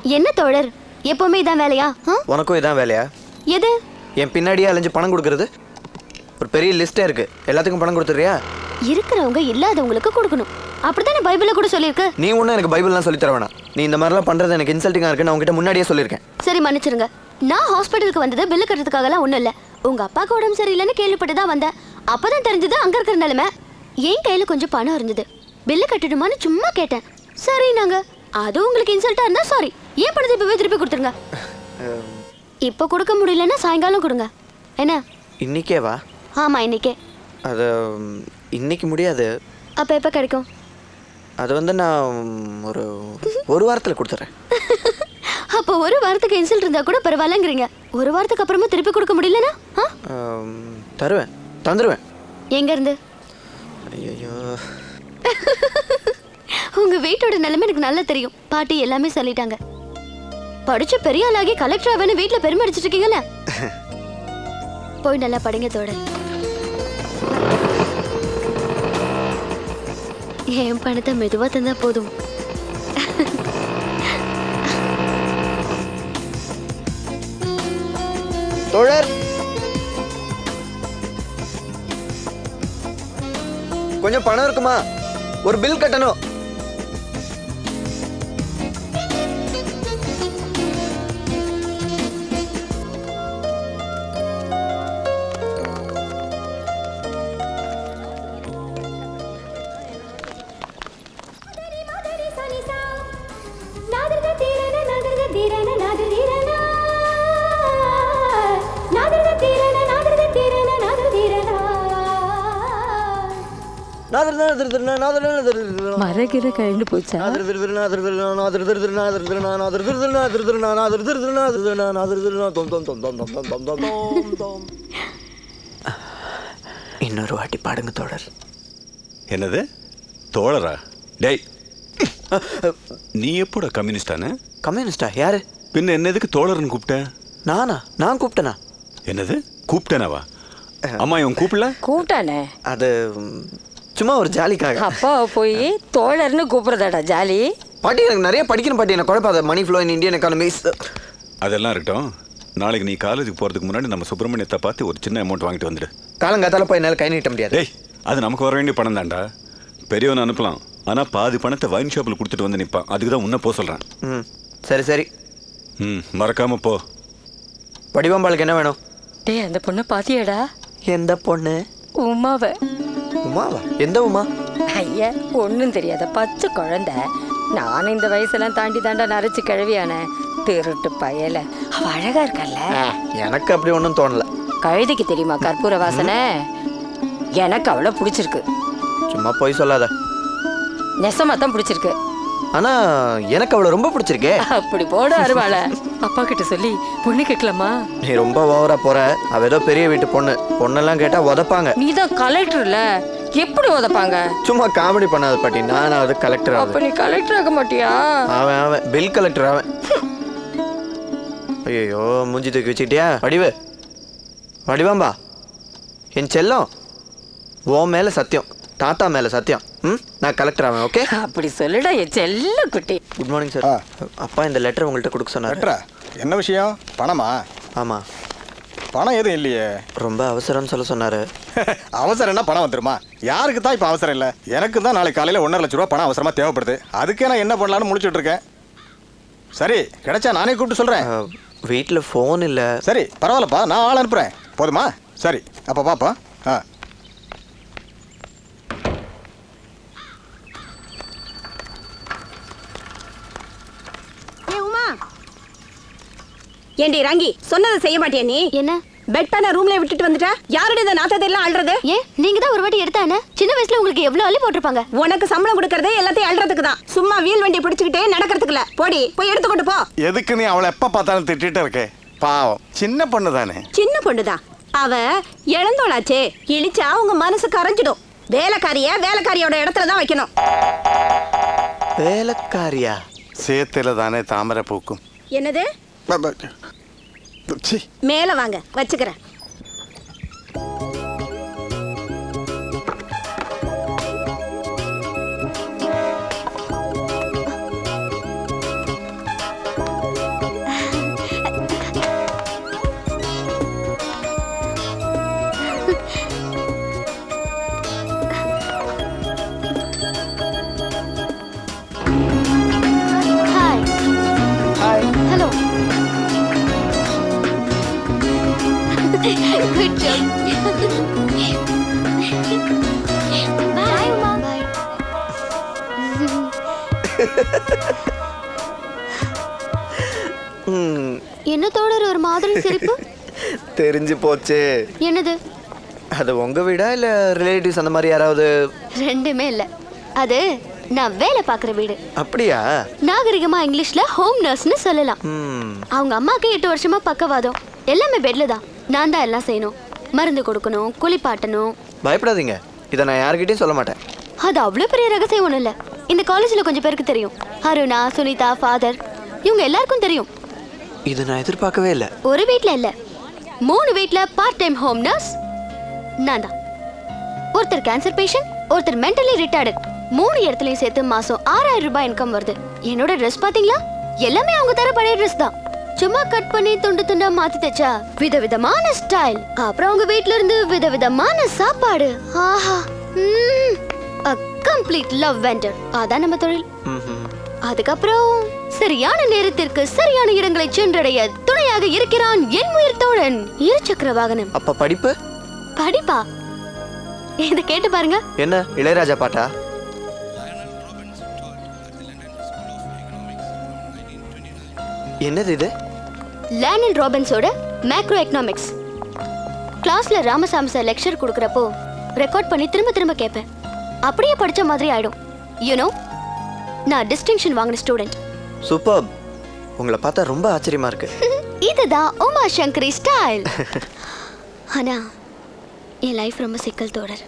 என்ன தோழர், எப்பவுமே இதான் வேலையா? உனக்கும் இதான் வேலையா? எது? என் பின்னாடியே அலைஞ்சு பணம் கொடுக்கறது. ஒரு பெரிய லிஸ்டே இருக்கு, எல்லாத்துக்கும் பணம் கொடுத்துறியா? இருக்கிறவங்க இல்லாதவங்களுக்கு கொடுக்கணும், அப்படித்தானே பைபிள்ல கூட சொல்லிருக்கு. நீ ஒன்னும் எனக்கு பைபிள்லாம் சொல்லி தர வேணாம். நீ இந்த மாதிரிலாம் பண்றது எனக்கு இன்சல்ட்டிங்கா இருக்கு. நான் உங்ககிட்ட முன்னாடியே சொல்லியிருக்கேன். சரி மன்னிச்சிருங்க. நான் ஹாஸ்பிட்டலுக்கு வந்தது பில்லு கட்டுறதுக்காகலாம் ஒன்றும் இல்லை. உங்க அப்பாவுக்கு உடம்பு சரியில்லைன்னு கேள்விப்பட்டு தான் வந்தேன். அப்பதான் தெரிஞ்சது அங்க இருக்கிற நிலைமை. என் கையில கொஞ்சம் பணம் இருந்தது, பில்லு கட்டணுமான்னு சும்மா கேட்டேன். சரி நாங்க அது உங்களுக்கு இன்சல்ட்டா இருந்தா சாரி, ஏன் பணத்தை இப்பவே திருப்பி கொடுத்துருங்க. இப்போ கொடுக்க முடியலன்னா சாயங்காலம் கொடுங்க. என்ன இன்னைக்கே வா? ஆமா இன்னைக்கே. அது இன்னைக்கு முடியாது. அப்போ எப்போ கிடைக்கும்? அது வந்து நான் ஒரு வாரத்தில் கொடுத்துறேன். அப்போ ஒரு வாரத்துக்கு இன்சல்ட் இருந்தா கூட பரவாயில்லங்கிறீங்க. ஒரு வாரத்துக்கு அப்புறமா திருப்பி கொடுக்க முடியலனா தருவேன், தந்துருவேன். எங்க இருந்து? ஐயோ, உங்க வீட்டோட நிலைமை எனக்கு நல்லா தெரியும். பாட்டி எல்லாமே சொல்லிட்டாங்க. படிச்சு பெரிய ஆளாகி கலெக்டர் ஆவேன்னு வீட்டுல பெருமை அடிச்சிட்டு இருக்கீங்கல்ல. போய் நல்லா படிங்க தோழர். என் பணத்தை மெதுவா தந்தா போதும். தோழர் கொஞ்சம் பணம் இருக்குமா? ஒரு பில் கட்டணும். மரகிர கழிந்து போச்சா? இன்னொரு வாட்டி பாடுங்க தோழர். என்னது தோழரா? டேய், நீ எப்போட கம்யூனிஸ்டானு? கம்யூனிஸ்டா? யாரு? பின்ன என்ன எதுக்கு தோழர்னு கூப்பிட்ட? நானா? நான் கூப்பிட்டேனா? என்னது கூப்பிட்டேனாவா? அம்மா இவன் கூப்பிடல? கூப்பிட்டானே, அது சும்மா ஒரு ஜாலிக்காக. அப்பா போய் தோழர்னு கூப்பிடுறதாடா ஜாலி. பாட்டி எனக்கு நிறைய படிக்கணும் பாட்டி, எனக்கு குழப்பாத. Money flow in Indian economies. அதெல்லாம் இருக்கட்டும். நாளைக்கு நீ காலேஜுக்கு போகிறதுக்கு முன்னாடி நம்ம சுப்பிரமணியத்தை பார்த்து ஒரு சின்ன அமௌண்ட் வாங்கிட்டு வந்துடு. காலங்காத்தால போய் என்னால் கை நீட்ட முடியாது. டேய், அது நமக்கு வர வேண்டிய பணம் தான்டா. பெரியவனை அனுப்பலாம், ஆனால் பாதி பணத்தை வைன் ஷாப்பில் கொடுத்துட்டு வந்து நிற்பான். அதுக்கு தான் உன்ன போக சொல்கிறேன். ம் சரி சரி. மறக்காம போ. வடிவம்பாளுக்கு என்ன வேணும்? டேய், அந்த பொண்ணை பாத்தியாடா? எந்த பொண்ணு? உமாவை. உமாவா? எந்த உமா? ஐயா, ஒன்றும் தெரியாத பச்சை குழந்தை. நானும் இந்த வயசெல்லாம் தாண்டி தாண்டா நரைச்சி கிழவியான திருட்டு பயல. அவ அழகா இருக்கல்ல? எனக்கு அப்படி ஒன்றும் தோணல. கழுதைக்கு தெரியுமா கற்பூர வாசனை? எனக்கு அவளை பிடிச்சிருக்கு. சும்மா போய் சொல்லாத. நெசமா தான் பிடிச்சிருக்கு. ஆனா எனக்கு அவளை ரொம்ப பிடிச்சிருக்கே. அப்படி போட அருவாள. அப்பா கிட்ட சொல்லி பொண்ணு கேட்கலாமா? நீ ரொம்ப ஓவரா போற. அவ ஏதோ பெரிய வீட்டு பொண்ணு. பொண்ணெல்லாம் கேட்டா உதப்பாங்க. நீ தான் கலெக்டர்ல, எப்படி உதப்பாங்க? சும்மா காமெடி பண்ணாத பாட்டி. நான் கலெக்டர். அப்ப நீ கலெக்டர் ஆக மாட்டியா? அவன் பில் கலெக்டர் அவன். ஐயோ, மூஞ்சி தூக்கி வச்சுக்கிட்டியா? வடிவு வடிவாம்பா, என் செல்லம், உன் மேல சத்தியம், தாத்தா மேல சத்தியம். நான் கலெக்டர் ஆவேன். ஓகே? அப்படி சொல்லுடா என் செல்ல குட்டி. Good morning sir. அப்பா இந்த லெட்டர் உங்கள்கிட்ட கொடுக்க சொன்னார். என்ன விஷயம்? பணமா? ஆமா. பணம் எதுவும் இல்லையே. ரொம்ப அவசரம்னு சொல்ல சொன்னாரு. அவசரம் என்ன பணம் வந்துருமா? யாருக்கு தான் இப்போ அவசரம் இல்லை. எனக்கு தான் நாளைக்கு காலையில் 1.5 லட்ச ரூபா பணம் அவசரமாக தேவைப்படுது. அதுக்கே நான் என்ன பண்ணலான்னு முடிச்சுட்டு இருக்கேன். சரி, கிடைச்சா நானே கூப்பிட்டு சொல்கிறேன். வீட்டில் ஃபோன் இல்லை. சரி பரவாயில்லப்பா, நான் ஆள் அனுப்புகிறேன். போதுமா? சரி, அப்போ பாப்பா. ஏண்டி ராங்கி, சொன்னதை செய்ய மாட்டியா நீ? என்ன? பெட் பண்ண ரூம்ல விட்டுட்டு வந்துட்டா? யாரோட இந்த நாத்தத்தை எல்லாம் அள்ளுறது? ஏன் நீங்க தான் ஒரு வாட்டி எடுத்தானே? சின்ன வயசுல உங்களுக்கு எவ்வளவு அள்ளி போட்டிருப்பாங்க. உனக்கு சம்பளம் கொடுக்கறதே எல்லாத்தையும் அள்ளுறதுக்கு தான். சும்மா வீல் வண்டி பிடிச்சிக்கிட்டே நடக்கிறதுக்கு இல்ல. போடி போய் எடுத்துக்கொண்டு போ. எதுக்கு நீ அவளை எப்ப பார்த்தாலும் திட்டிட்டு இருக்கே? பாவம், சின்ன பொண்ணு தானே. சின்ன பொண்ணுதான், அவ இளந்தோளாச்சே. இழிச்சா உங்க மனசு கரைஞ்சிடும். வேலைக்காரியோட இடத்துல தான் வைக்கணும். வேலைக்காரியா? சேத்துல தானே தாமரை பூக்கும். என்னது? மேல வாங்க, வச்சுக்கிறேன். Good job. Bye, Uma. Bye. என்ன தோழர் ஒரு மாதிரி சிரிப்பு? தெரிஞ்சு போச்சு. என்னது? அது உங்க வீடா இல்ல ரிலேட்டிவ்ஸ் அந்த மாதிரி யாராவது? ரெண்டுமே இல்ல. அது நான் வேலை பார்க்குற வீடு. அப்படியா? நாகரிகமா இங்கிலீஷ்ல ஹோம் நர்ஸ்னு சொல்லலாம். அவங்க அம்மாக்கு 8 வருஷமா பக்கவாதம். எல்லாமே பெட்ல தான். நான் தான் எல்லாம் செய்யணும். மருந்து கொடுக்கணும், குளிப்பாட்டணும். பயப்படாதீங்க, இதை நான் யார்கிட்டயும் சொல்ல மாட்டேன். அது அவ்வளோ பெரிய ரகசியம் ஒன்றும் இல்லை. இந்த காலேஜில் கொஞ்சம் பேருக்கு தெரியும். அருணா, சுனிதா, ஃபாதர், இவங்க எல்லாருக்கும் தெரியும். இது நான் எதிர்பார்க்கவே இல்லை. ஒரு வீட்டில் இல்லை, 3 வீட்டில் பார்ட் டைம் ஹோம் நர்ஸ் நான் தான். ஒருத்தர் கேன்சர் பேஷண்ட், ஒருத்தர் மென்டலி ரிட்டார்டு. 3 இடத்துலையும் சேர்த்து மாசம் 6000 ரூபாய் இன்கம் வருது. என்னோட ட்ரெஸ் பாத்தீங்களா? எல்லாமே அவங்க தர பழைய ட்ரெஸ் தான். சும்மா கட் பண்ணி துண்டு துண்டா மாத்தி தைச்சா விதவிதமான ஸ்டைல். அப்புறம் அவங்க வீட்ல இருந்து விதவிதமான சாப்பாடு. ஆஹா, a complete love vendor. அதான் நம்ம தொழில். அதுக்கப்புறம் சரியான நேரத்திற்கு சரியான இடங்களை சென்றடைய துணையாக இருக்கிறான் என் உயிர் தோழன் இருசக்கர வாகனம். அப்ப படிப்பு? படிப்பா? இத கேட்டு பாருங்க. என்ன இளையராஜா பாட்டா? என்னது இது? லேனல் ராபின்ஸோட மேக்ரோ எக்கனாமிக்ஸ். கிளாஸ்ல ராமசாமி சார் லெக்சர் கொடுக்கறப்போ ரெக்கார்ட் பண்ணி திரும்ப திரும்ப கேட்பேன். அப்படியே படிச்ச மாதிரி ஆயிடும். யூனோ, நான் டிஸ்டிங்ஷன் வாங்கின ஸ்டூடெண்ட். சூப்பர். உங்களை பார்த்தா ரொம்ப ஆச்சரியமா இருக்கு. இதுதான் உமா சங்கரி ஸ்டைல். ஆனா என் லைஃப் ரொம்ப சிக்கல் தோழர்.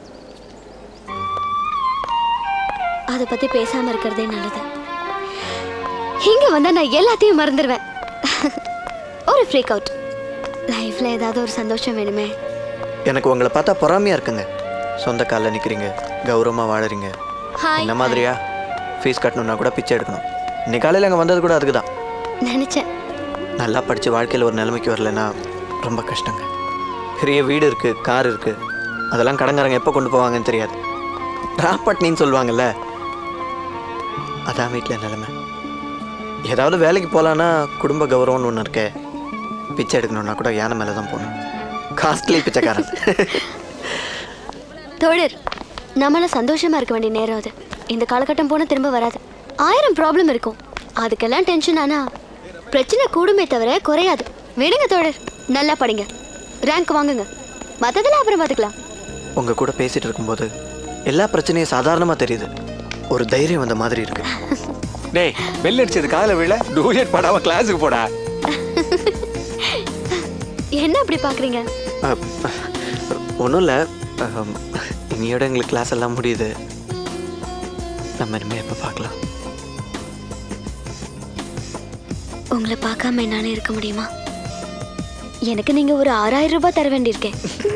அதை பத்தி பேசாம இருக்கிறதே நல்லது. இங்க வந்தா நான் எல்லாத்தையும் மறந்துடுவேன். ஒரு ஃப்ரீக் அவுட். லைஃப்ல ஏதாவது ஒரு சந்தோஷம் வேணுமே. எனக்கு உங்களை பார்த்தா பொறாமையா இருக்குங்க. சொந்த காலில் நிற்கிறீங்க, கௌரவமா வாழறீங்க. இந்த மாதிரியா ஃபீஸ் கட்டணும்னா கூட பிச்சை எடுக்கணும். இன்னைக்கு காலையில் அங்கே வந்தது கூட அதுக்கு தான் நினைச்சேன். நல்லா படித்து வாழ்க்கையில் ஒரு நிலைமைக்கு வரலன்னா ரொம்ப கஷ்டங்க. பெரிய வீடு இருக்குது, கார் இருக்குது, அதெல்லாம் கடங்காரங்க எப்போ கொண்டு போவாங்கன்னு தெரியாது. ராப்பட்னின்னு சொல்லுவாங்கல்ல, அதான் வீட்டில் நிலைமை. ஏதாவது வேலைக்கு போகலான்னா குடும்ப கௌரவம்னு ஒன்று இருக்கே. பிச்சை எடுக்கணும்னா கூட யானை மேலே தான் போகணும். காஸ்ட்லி பிச்சைக்காரன். தோழர், நம்மள சந்தோஷமா இருக்க வேண்டிய நேரம் அது. இந்த காலகட்டம் போனால் திரும்ப வராது. 1000 ப்ராப்ளம் இருக்கும். அதுக்கெல்லாம் டென்ஷன் ஆனா பிரச்சனை கூடுமே தவிர குறையாது. விடுங்க தோழர், நல்லா படிங்க, ரேங்க் வாங்குங்க, மற்றதெல்லாம் அப்புறம் பார்த்துக்கலாம். உங்கள் கூட பேசிகிட்டு இருக்கும்போது எல்லா பிரச்சனையும் சாதாரணமாக தெரியுது. ஒரு தைரியம் வந்த மாதிரி இருக்கு. டேய், பெல் அடிச்சது காதல விழ டூயட் பாடாம கிளாஸுக்கு போடா. என்ன அப்படி பார்க்குறீங்க? ஒன்றும் இல்லை, இனியோட எங்களுக்கு கிளாஸ் எல்லாம் முடியுது. நம்ம இனிமேல் எப்போ பார்க்கலாம்? உங்களை பார்க்காம என்னால இருக்க முடியுமா? எனக்கு நீங்க ஒரு 6000 ரூபாய் தர வேண்டியிருக்கேன்.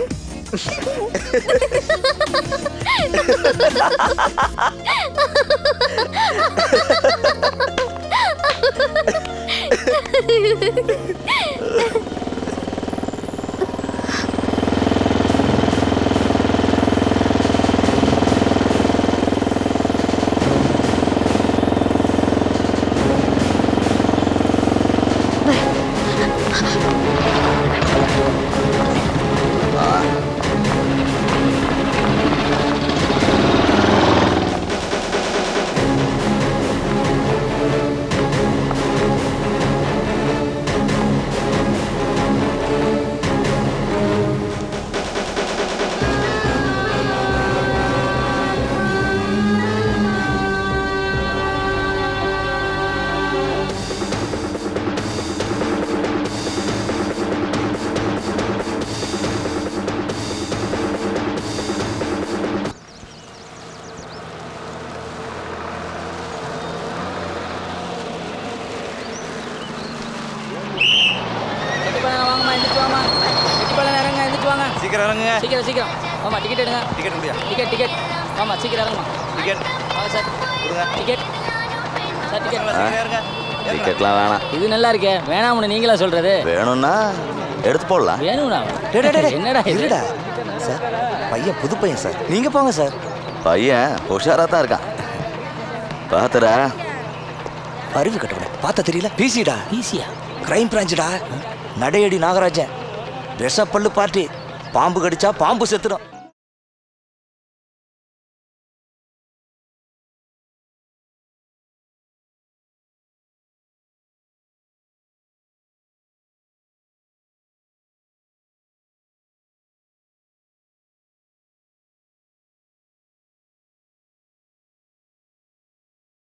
சீக்கிரம் இறங்குங்க. சீக்கிரம் சீக்கிரம் ஆமாம், டிக்கெட் எடுங்க. டிக்கெட் முடியா? டிக்கெட் டிக்கெட் ஆமாம், சீக்கிரம் இறங்குமா. டிக்கெட் ஆமாம் சார், கொடுங்க. Ticket sir, ticket. டிக்கெட்லாம் வேணாம். இது நல்லா இருக்கே, வேணாம்னு நீங்களா சொல்றது? வேணும்னா எடுத்து போடலாம். வேணும்னா என்னடா இது? சார், பையன் புது பையன் சார், நீங்க போங்க சார். பையன் உஷாரா தான் இருக்கான். பாத்துடா. அறிவு கட்டவன பார்த்தா தெரியல. பிசிடா. ஈஸியா? கிரைம் பிரான்ச்டா. நடையடி நாகராஜன். விஷப்பல்லு பார்ட்டி. பாம்பு கடிச்சா பாம்பு செத்துடும்.